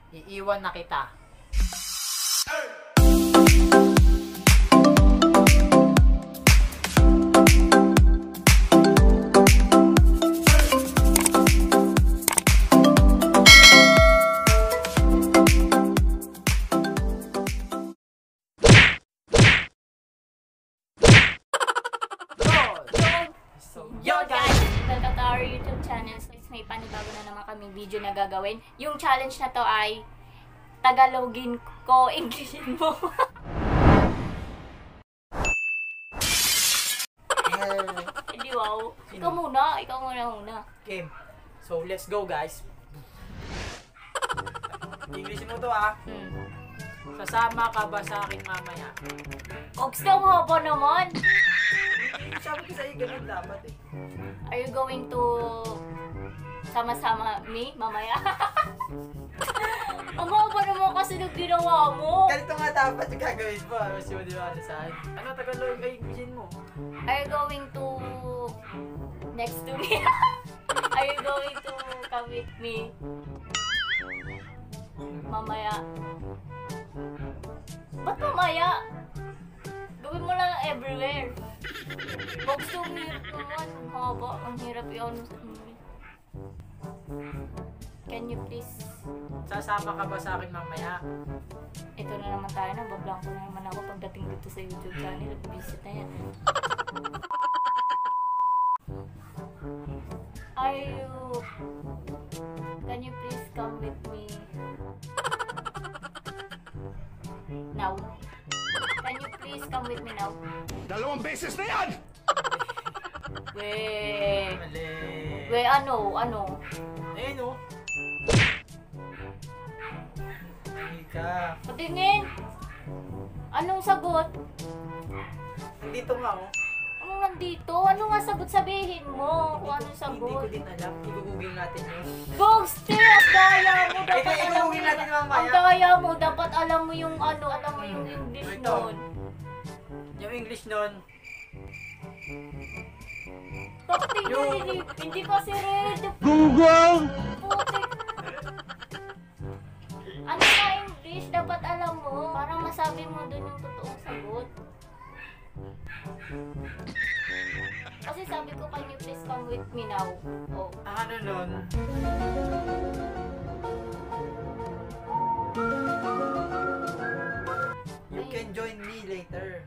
Iiwan na kita. Yo guys! Welcome to our YouTube channel. So, may panibago na naman kaming video na gagawin. Yung challenge na to ay Tagalogin ko, Englishin mo. Hindi wow. Ikaw muna. Okay. So, let's go guys. English mo to ah. Sasama ka ba sa akin mamaya? Ogs ka mo po naman. Sabi ko sa'yo, ganun dapat eh. Are you going to sama-sama me mamaya? Ang haba naman kasi nung ginawa mo. Ganito nga dapat yung gagawin mo. Mas yun di ba saan? Ano Tagalog ay Englishin mo? Are you going to next to me? Are you going to come with me mamaya? Ba't mamaya? Gawin mo lang everywhere. Box to hirap naman. Haba, ang hirap yun. Can you please? Sasama ka ba sa akin mamaya? Ito na naman tayo, nabablanko na naman ako pagdating dito sa YouTube channel. Visit na yan. Can you please come with me now? Can you please come with me now? Dalawang beses na yan! We, ano? Eh no? Hindi ka. Patingin! Anong sagot? Nandito nga oh. Anong nandito? Ano nga sagot? Sabihin mo kung anong Hindi sagot. ko din alam. Igugugin natin yun. Ghost! Ang daya mo! Dapat alam mo igugugin natin mamaya. ang daya mo! Dapat alam mo yung ano, alam mo yung English Ito. nun. Yung English nun. Bakit hindi pa si Red? Google! Putik! Ano nga English? Dapat alam mo. Parang masabi mo dun yung totoong sagot. Kasi sabi ko, can you please come with me now? Oh. Ang ano nun? You can join me later.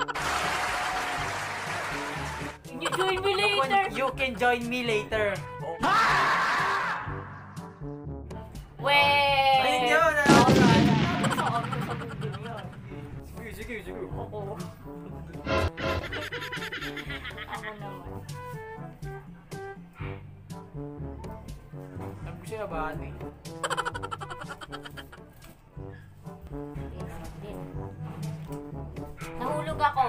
You join me later! You can join me later. Oh. Weh! Ayun yun! Sige. Oo. Ako naman. Sabi ko siya ba eh? Nahulog ako.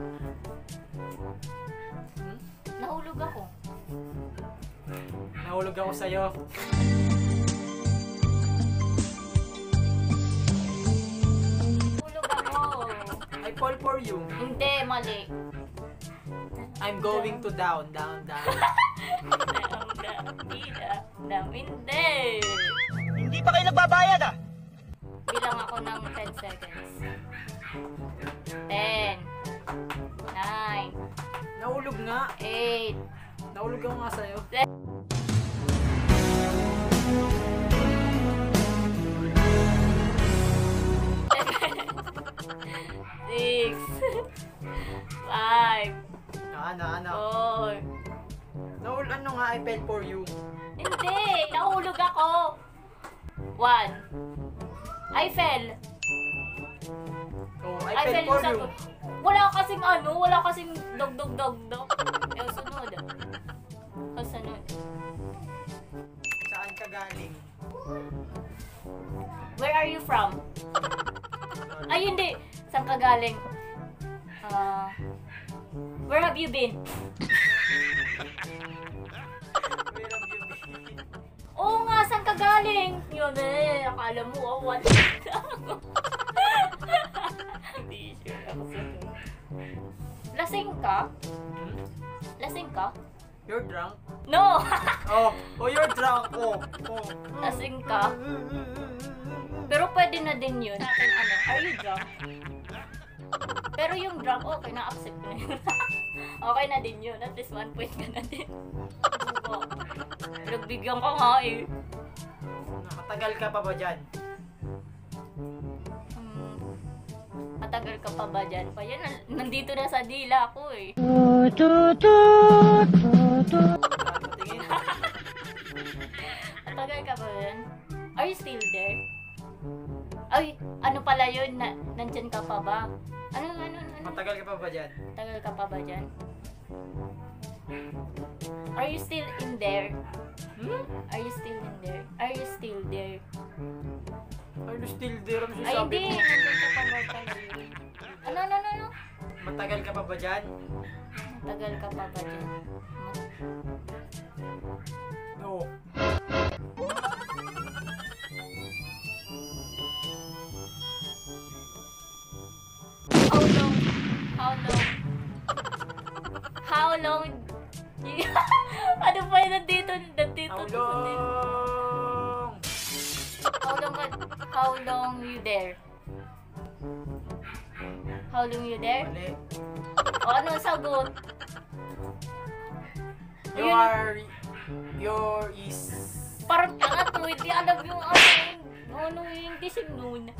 Nahulog ako. Nahulog ako sa'yo. Nahulog ako. I fall for you. Hindi, mali. I'm going to down. Hindi. Hindi pa kayo nagbabayad ah! Bilang ako ng 10 seconds. 10 9 Nahulog nga. 8 Nahulog ako nga sa'yo. 6 5 Ano? 4 Nahulog ano nga, I fell for you. Hindi! Nahulog ako! 1 I fell. Oh, I I fell fell for yung you. sagot. Wala kasing dog. Sunod. Kasunod. Saan ka galing? Where are you from? Ay, hindi. Saan ka galing? Where have you been? Where have you been? Oo nga, saan ka galing? Yun eh, akala mo, what? Hindi sure ako sa lasing ka? Lasing ka? You're drunk? No! Oh, you're drunk. Oh. Lasing ka. Pero pwede na din yun. Akin ano, are you drunk? Pero yung drunk, okay, na-accept na yun. Okay na din yun. At least 1 point ka na din. Pinagbigyan ka nga eh. Nakatagal ka pa ba dyan? Matagal ka pa ba dyan? Pa yan, nandito na sa dila ko eh. Tingin. Matagal ka pa ba dyan? Are you still there? Ay, ano pala yun? Nandyan ka pa ba? Ano? Matagal ka pa ba dyan? Matagal ka pa ba dyan? Are you still in there? Are you still in there? Are you still there? Are you still there? Ano Ay, sinasabi hindi. mo? Nandyan ka pa ba talaga? Ano? Matagal ka pa ba dyan? Matagal ka pa ba dyan? No. How long? Ano ba yun? Nandito. How long? How long you there? How long you there? Mali. O ano ang sagot? Your is... Parang tanga to, hindi alam yung ano yung disim nun.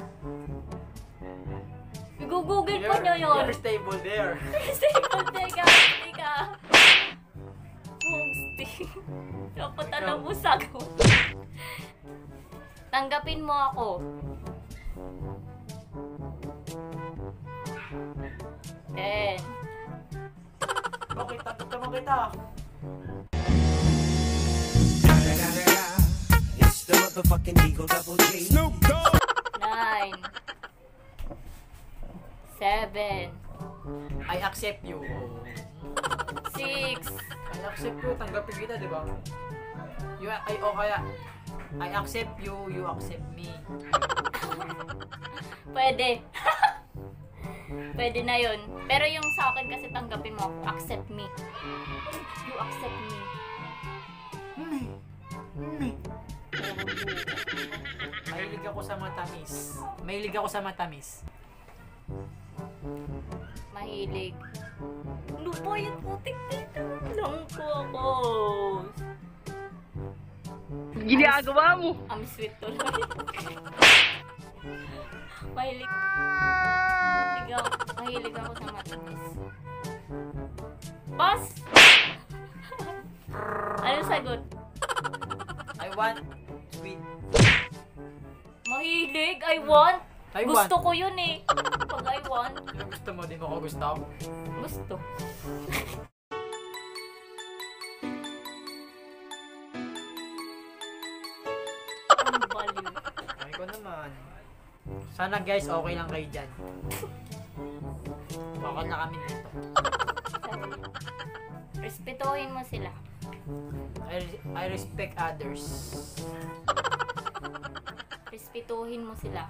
I-google ko nyo yun. You're stable there. Stable, teka. Homestay. Dapat alam mo sagot. Tanggapin mo ako. Then, Bakit? Takot naman kita. It's the motherfucking Eagle Double G. Snoop Dogg. 9 7 I accept you. 6 I accept you. Tanggapin kita, di ba? I accept you, you accept me. Pwede. Pwede na yun. Pero yung sa akin kasi tanggapin mo, accept me. You accept me. Mahilig ako sa matamis. Mahilig. Ano ba yung putik dito? Lang ko ako. Ginagawa mo. I'm sweet tuloy. Mahilig ako sa matamis. Pas! Ano sagot? I want sweet. Mahilig? I want? I Gusto want. ko yun eh. Pag I want, Yung gusto mo, di mo ako gusto. gusto. Ang baliw. Ay ko naman. Sana guys, okay lang kayo dyan. Bakal na kami dito. Respetuhin mo sila. I respect others. Respetuhin mo sila.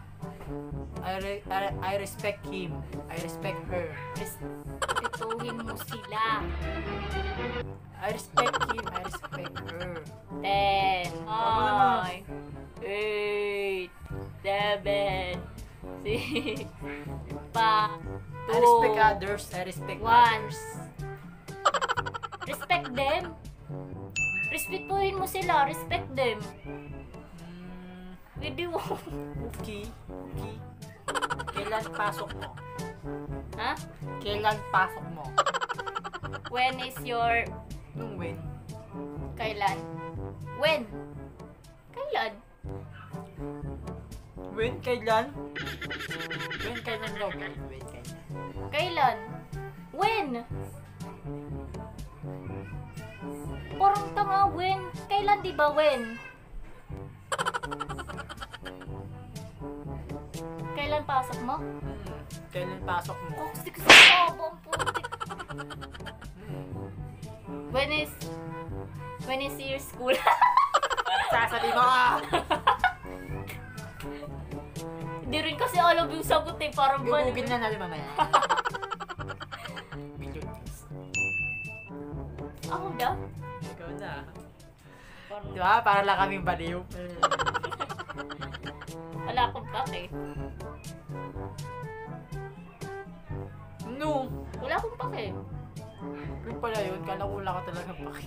I respect him. I respect her. Respetuhin mo sila. I respect him. I respect her. 10, Tama naman. 9, 8, 7, 6, 5, I respect others. I respect One. others. Respect them. Respetuhin mo sila. Respect them. Pwede mo. Okay. Kailan pasok mo? Ha? Kailan pasok mo? When is your... Nung when? Kailan? When? Kailan? When? Kailan? When? Kailan daw? When? Kailan? Kailan? When? Parang tanga, when? Kailan di ba when? Kailan pasok mo? Kailan pasok mo? Toxic sa sabo ang putik. When is your school? Sasabi mo ka! Hindi rin kasi alam yung sagot eh. Parang Google na natin mamaya. Ako daw? Charot. Di ba? Para lang kaming baliw. Wala akong pake. No! Wala akong pake. Yun pala yun. Kala ko wala ka talaga paki.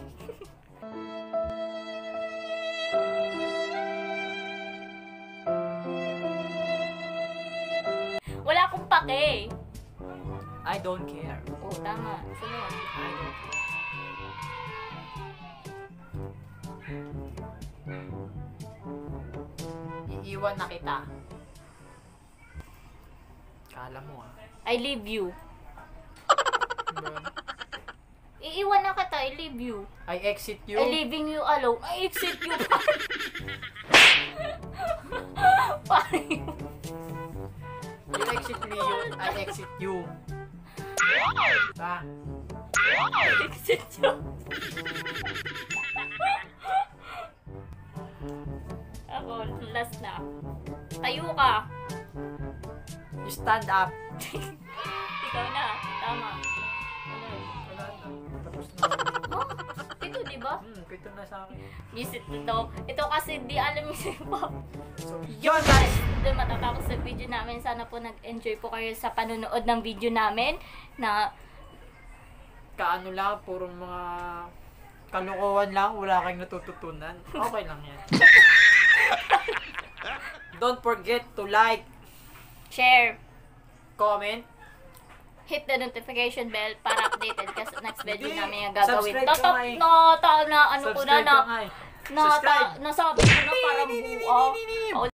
Wala akong pake. I don't care. Oh, tama. Sunod. I don't care. Iiwan na kita. Kala mo ah. I leave you. Diba? Iiwan na kita, I leave you. I exit you. I leaving you alone. I exit you. Paano? You exit me, I exit you. Diba? Exit you. Ako, last na. Tayo ka. You stand up. Ikaw na. Tama. Wala na. Tapos na. Oh, ito, di ba? Pito na sa akin. Visit ito. Ito kasi di alam yung sipap. So, Yun guys, doon matatapos sa video namin. Sana po nag-enjoy po kayo sa panonood ng video namin na kaano lang, puro mga kalokohan lang, wala kang natututunan. Okay lang yan. Don't forget to like, share, comment, hit the notification bell para updated ka sa next video Hindi. namin yung gagawin. Subscribe ka nga eh. Ano ko na subscribe ka nga eh. Subscribe. nasabi ko na parang buo.